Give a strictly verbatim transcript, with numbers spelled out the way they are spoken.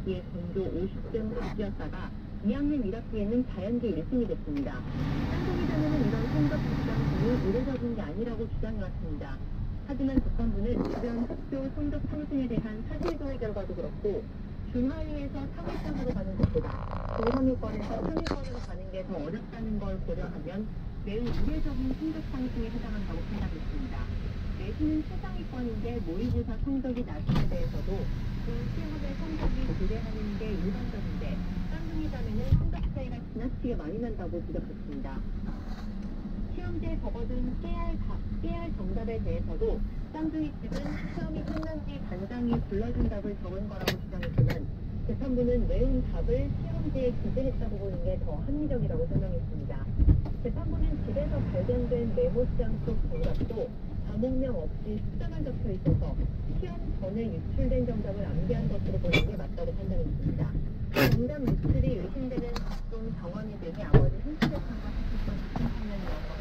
학기에 전교 오십 등 받이었다가 이 학년 일 학기에는 자연계 일 등이 됐습니다. 쌍둥이 자매는 이런 성적 급상승이 의례적인 게 아니라고 주장해왔습니다. 하지만 재판부는 주변 학교 성적 상승에 대한 사실조회 결과도 그렇고 중하위에서 상위권으로 가는 것보다 중상위권에서 상위권으로 가는 게 더 어렵다는 걸 고려하면 매우 이례적인 성적 상승에 해당한다고 판단했습니다. 내신은 최상위권인데 모의고사 성적이 낮음에 대해서도 그 시험의 성적이 비례하는 게 일반적인데 쌍둥이 자매는 성적 차이가 지나치게 많이 난다고 지적했습니다. 시험지에 적어둔 깨알, 깨알 정답에 대해서도 쌍둥이 측은 시험이 끝난 뒤 반장이 불러준 답을 적은 거라고 주장했지만 재판부는 외운 답을 시험지에 기재했다고 보는 게 더 합리적이라고 설명했습니다. 재판부는 집에서 발견된 메모장 속 정답도 과목명 없이 숫자만 적혀 있어서 시험 전에 유출된 정답을 암기한 것으로 보는 게 맞다고 판단했습니다. 정답 유출이 의심되는 각종 정원이 등이 아버지 형사재판과 사실권 이천삼 년이어서